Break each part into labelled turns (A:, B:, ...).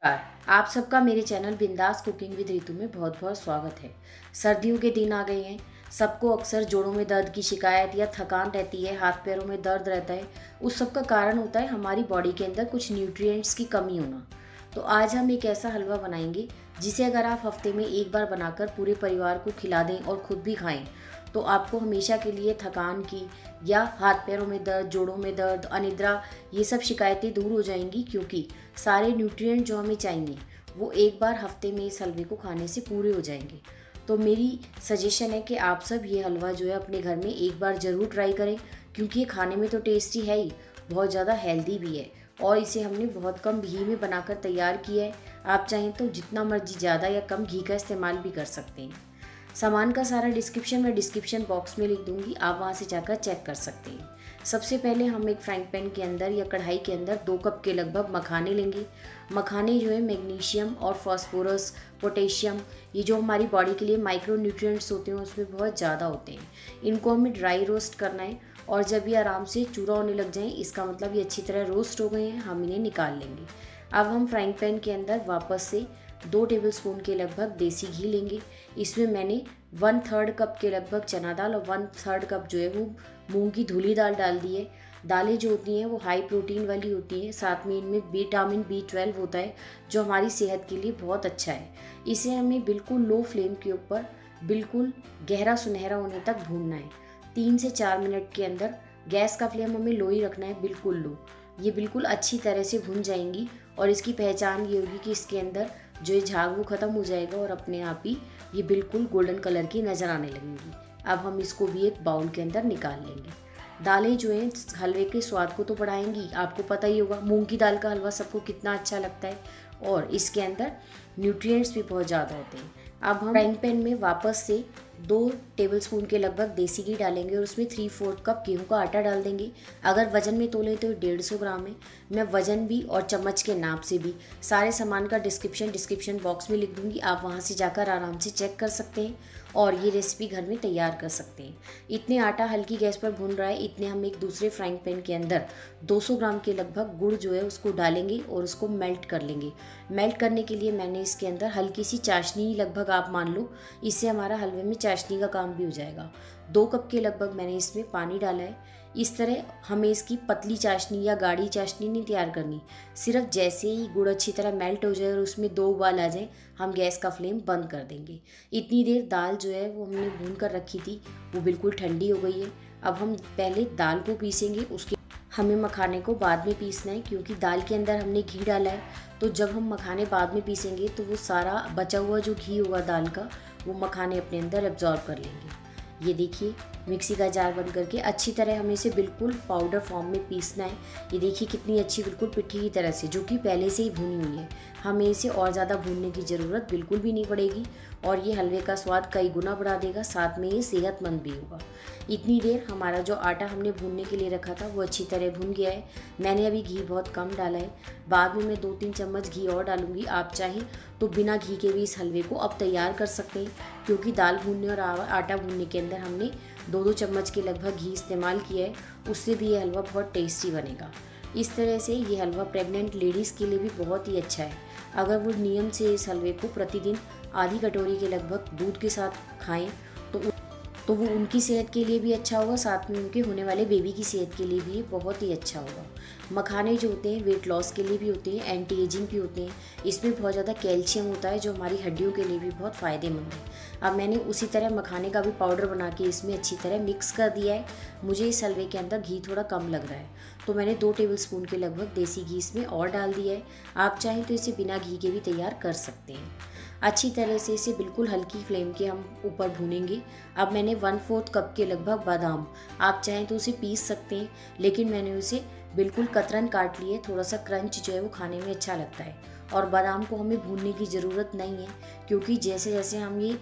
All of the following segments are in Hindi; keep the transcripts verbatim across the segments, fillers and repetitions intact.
A: नमस्कार। आप सबका मेरे चैनल बिंदास कुकिंग विद ऋतु में बहुत बहुत स्वागत है। सर्दियों के दिन आ गए हैं। सबको अक्सर जोड़ों में दर्द की शिकायत या थकान रहती है, हाथ पैरों में दर्द रहता है। उस सब का कारण होता है हमारी बॉडी के अंदर कुछ न्यूट्रिएंट्स की कमी होना। तो आज हम एक ऐसा हलवा बनाएंगे जिसे अगर आप हफ्ते में एक बार बनाकर पूरे परिवार को खिला दें और खुद भी खाएं तो आपको हमेशा के लिए थकान की या हाथ पैरों में दर्द, जोड़ों में दर्द, अनिद्रा, ये सब शिकायतें दूर हो जाएंगी, क्योंकि सारे न्यूट्रिएंट जो हमें चाहिए वो एक बार हफ्ते में इस हलवे को खाने से पूरे हो जाएंगे। तो मेरी सजेशन है कि आप सब ये हलवा जो है अपने घर में एक बार ज़रूर ट्राई करें, क्योंकि ये खाने में तो टेस्टी है ही, बहुत ज़्यादा हेल्दी भी है और इसे हमने बहुत कम घी में बनाकर तैयार किया है। आप चाहें तो जितना मर्जी ज़्यादा या कम घी का इस्तेमाल भी कर सकते हैं। सामान का सारा डिस्क्रिप्शन मैं डिस्क्रिप्शन बॉक्स में लिख दूंगी, आप वहां से जाकर चेक कर सकते हैं। सबसे पहले हम एक फ्राइंग पैन के अंदर या कढ़ाई के अंदर दो कप के लगभग मखाने लेंगे। मखाने जो है मैग्नीशियम और फास्फोरस, पोटेशियम, ये जो हमारी बॉडी के लिए माइक्रो न्यूट्रिएंट्स होते हैं उसमें बहुत ज़्यादा होते हैं। इनको हमें ड्राई रोस्ट करना है और जब ये आराम से चूरा होने लग जाएँ इसका मतलब ये अच्छी तरह रोस्ट हो गए हैं, हम इन्हें निकाल लेंगे। अब हम फ्राइंग पैन के अंदर वापस से दो टेबलस्पून के लगभग देसी घी लेंगे। इसमें मैंने वन थर्ड कप के लगभग चना दाल और वन थर्ड कप जो है वो मूंग की धुली दाल डाल दी है। दालें जो होती हैं वो हाई प्रोटीन वाली होती हैं, साथ में इनमें विटामिन बी ट्वेल्व होता है जो हमारी सेहत के लिए बहुत अच्छा है। इसे हमें बिल्कुल लो फ्लेम के ऊपर बिल्कुल गहरा सुनहरा होने तक भूनना है। तीन से चार मिनट के अंदर गैस का फ्लेम हमें लो ही रखना है, बिल्कुल लो। ये बिल्कुल अच्छी तरह से भुन जाएंगी और इसकी पहचान ये होगी कि इसके अंदर जो ये झाग वो ख़त्म हो जाएगा और अपने आप ही ये बिल्कुल गोल्डन कलर की नज़र आने लगेंगी। अब हम इसको भी एक बाउल के अंदर निकाल लेंगे। दालें जो हैं हलवे के स्वाद को तो बढ़ाएंगी, आपको पता ही होगा मूंग की दाल का हलवा सबको कितना अच्छा लगता है और इसके अंदर न्यूट्रिएंट्स भी बहुत ज़्यादा होते हैं। अब हम फ्राइंग पैन में वापस से दो टेबलस्पून के लगभग देसी घी डालेंगे और उसमें थ्री फोर्थ कप गेहूं का आटा डाल देंगे। अगर वजन में तोलें तो डेढ़ सौ ग्राम है। मैं वजन भी और चम्मच के नाप से भी सारे सामान का डिस्क्रिप्शन डिस्क्रिप्शन बॉक्स में लिख दूंगी, आप वहां से जाकर आराम से चेक कर सकते हैं और ये रेसिपी घर में तैयार कर सकते हैं। इतने आटा हल्की गैस पर भून रहा है, इतने हम एक दूसरे फ्राइंग पैन के अंदर दो सौ ग्राम के लगभग गुड़ जो है उसको डालेंगे और उसको मेल्ट कर लेंगे। मेल्ट करने के लिए मैंने इसके अंदर हल्की सी चाशनी लगभग आप मान लो, इससे हमारा हलवे में चाशनी का काम भी हो जाएगा। दो कप के लगभग मैंने इसमें पानी डाला है। इस तरह हमें इसकी पतली चाशनी या गाढ़ी चाशनी नहीं तैयार करनी, सिर्फ जैसे ही गुड़ अच्छी तरह मेल्ट हो जाए और उसमें दो उबाल आ जाए हम गैस का फ्लेम बंद कर देंगे। इतनी देर दाल जो है वो हमने भून कर रखी थी वो बिल्कुल ठंडी हो गई है। अब हम पहले दाल को पीसेंगे, उसके हमें मखाने को बाद में पीसना है, क्योंकि दाल के अंदर हमने घी डाला है। तो जब हम मखाने बाद में पीसेंगे तो वो सारा बचा हुआ जो घी होगा दाल का वो मखाने अपने अंदर एब्जॉर्ब कर लेंगे। ये देखिए मिक्सी का जार बंद करके अच्छी तरह हमें इसे बिल्कुल पाउडर फॉर्म में पीसना है। ये देखिए कितनी अच्छी बिल्कुल पिट्ठी की तरह से, जो कि पहले से ही भुनी हुई है। हमें इसे और ज़्यादा भूनने की ज़रूरत बिल्कुल भी नहीं पड़ेगी और ये हलवे का स्वाद कई गुना बढ़ा देगा, साथ में ये सेहतमंद भी होगा। इतनी देर हमारा जो आटा हमने भूनने के लिए रखा था वो अच्छी तरह भुन गया है। मैंने अभी घी बहुत कम डाला है, बाद में मैं दो तीन चम्मच घी और डालूंगी। आप चाहें तो बिना घी के भी इस हलवे को अब तैयार कर सकते हैं, क्योंकि दाल भूनने और आटा भूनने के अंदर हमने दो दो चम्मच के लगभग घी इस्तेमाल किया है, उससे भी ये हलवा बहुत टेस्टी बनेगा। इस तरह से ये हलवा प्रेग्नेंट लेडीज़ के लिए भी बहुत ही अच्छा है। अगर वो नियम से इस हलवे को प्रतिदिन आधी कटोरी के लगभग दूध के साथ खाएं तो तो वो उनकी सेहत के लिए भी अच्छा होगा, साथ में उनके होने वाले बेबी की सेहत के लिए भी बहुत ही अच्छा होगा। मखाने जो होते हैं वेट लॉस के लिए भी होते हैं, एंटी एजिंग भी होते हैं। इसमें बहुत ज़्यादा कैल्शियम होता है जो हमारी हड्डियों के लिए भी बहुत फ़ायदेमंद है। अब मैंने उसी तरह मखाने का भी पाउडर बना के इसमें अच्छी तरह मिक्स कर दिया है। मुझे इस हलवे के अंदर घी थोड़ा कम लग रहा है तो मैंने दो टेबलस्पून के लगभग देसी घी इसमें और डाल दिया है। आप चाहें तो इसे बिना घी के भी तैयार कर सकते हैं। अच्छी तरह से इसे बिल्कुल हल्की फ्लेम के हम ऊपर भूनेंगे। अब मैंने वन फोर्थ कप के लगभग बादाम, आप चाहें तो उसे पीस सकते हैं, लेकिन मैंने उसे बिल्कुल कतरन काट लिए। थोड़ा सा क्रंच जो है वो खाने में अच्छा लगता है और बादाम को हमें भूनने की ज़रूरत नहीं है, क्योंकि जैसे जैसे हम ये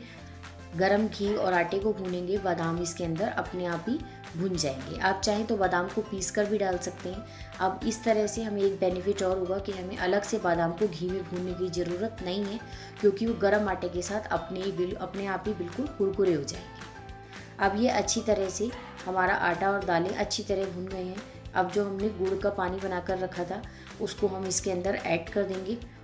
A: गरम घी और आटे को भूनेंगे बादाम इसके अंदर अपने आप ही भुन जाएंगे। आप चाहें तो बादाम को पीस कर भी डाल सकते हैं। अब इस तरह से हमें एक बेनिफिट और होगा कि हमें अलग से बादाम को घी में भूनने की ज़रूरत नहीं है, क्योंकि वो गरम आटे के साथ अपने ही अपने आप ही बिल्कुल कुरकुरे हो जाएंगे। अब ये अच्छी तरह से हमारा आटा और दालें अच्छी तरह भुन गए हैं। अब जो हमने गुड़ का पानी बनाकर रखा था उसको हम इसके अंदर ऐड कर देंगे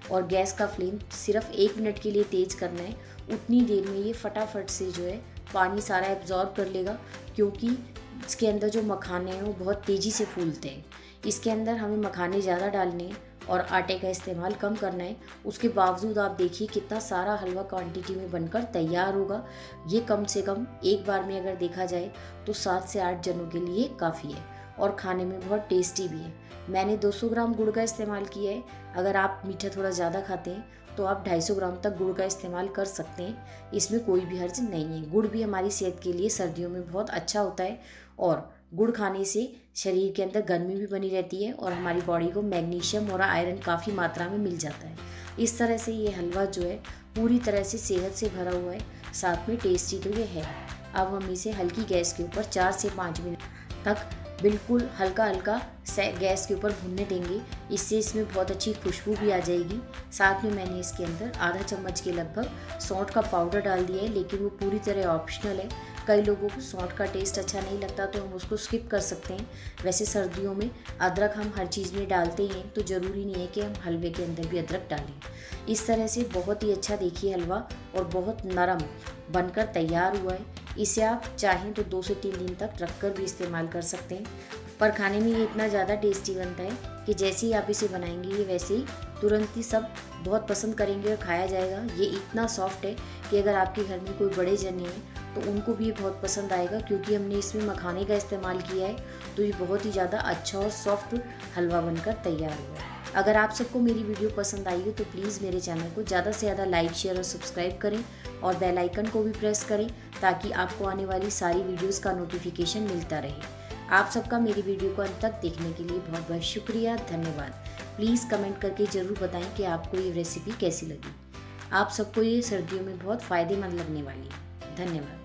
A: और गैस का फ्लेम सिर्फ एक मिनट के लिए तेज़ करना है। उतनी देर में ये फटाफट से जो है पानी सारा एब्जॉर्ब कर लेगा, क्योंकि इसके अंदर जो मखाने हैं वो बहुत तेज़ी से फूलते हैं। इसके अंदर हमें मखाने ज़्यादा डालने हैं और आटे का इस्तेमाल कम करना है। उसके बावजूद आप देखिए कितना सारा हलवा क्वांटिटी में बनकर तैयार होगा। ये कम से कम एक बार में अगर देखा जाए तो सात से आठ जनों के लिए काफ़ी है और खाने में बहुत टेस्टी भी है। मैंने दो सौ ग्राम गुड़ का इस्तेमाल किया है। अगर आप मीठा थोड़ा ज़्यादा खाते हैं तो आप ढाई सौ ग्राम तक गुड़ का इस्तेमाल कर सकते हैं। इसमें कोई भी हर्ज नहीं है। गुड़ भी हमारी सेहत के लिए सर्दियों में बहुत अच्छा होता है और गुड़ खाने से शरीर के अंदर गर्मी भी बनी रहती है और हमारी बॉडी को मैग्नीशियम और आयरन काफ़ी मात्रा में मिल जाता है। इस तरह से ये हलवा जो है पूरी तरह से सेहत से भरा हुआ है, साथ में टेस्टी तो ये है। अब हम इसे हल्की गैस के ऊपर चार से पाँच मिनट तक बिल्कुल हल्का हल्का गैस के ऊपर भुनने देंगे। इससे इसमें बहुत अच्छी खुशबू भी आ जाएगी। साथ में मैंने इसके अंदर आधा चम्मच के लगभग सौंठ का पाउडर डाल दिया है, लेकिन वो पूरी तरह ऑप्शनल है। कई लोगों को सौंठ का टेस्ट अच्छा नहीं लगता तो हम उसको स्किप कर सकते हैं। वैसे सर्दियों में अदरक हम हर चीज़ में डालते हैं, तो ज़रूरी नहीं है कि हम हलवे के अंदर भी अदरक डालें। इस तरह से बहुत ही अच्छा देखिए हलवा और बहुत नरम बनकर तैयार हुआ है। इसे आप चाहें तो दो से तीन दिन तक रखकर भी इस्तेमाल कर सकते हैं, पर खाने में ये इतना ज़्यादा टेस्टी बनता है कि जैसे ही आप इसे बनाएंगे ये वैसे ही तुरंत ही सब बहुत पसंद करेंगे और खाया जाएगा। ये इतना सॉफ्ट है कि अगर आपके घर में कोई बड़े जने हैं तो उनको भी ये बहुत पसंद आएगा, क्योंकि हमने इसमें मखाने का इस्तेमाल किया है। तो ये बहुत ही ज़्यादा अच्छा और सॉफ्ट हलवा बनकर तैयार हुआ है। अगर आप सबको मेरी वीडियो पसंद आई हो तो प्लीज़ मेरे चैनल को ज़्यादा से ज़्यादा लाइक, शेयर और सब्सक्राइब करें और बेल आइकन को भी प्रेस करें, ताकि आपको आने वाली सारी वीडियोस का नोटिफिकेशन मिलता रहे। आप सबका मेरी वीडियो को अंत तक देखने के लिए बहुत बहुत शुक्रिया, धन्यवाद। प्लीज़ कमेंट करके ज़रूर बताएं कि आपको ये रेसिपी कैसी लगी। आप सबको ये सर्दियों में बहुत फ़ायदेमंद लगने वाली है। धन्यवाद।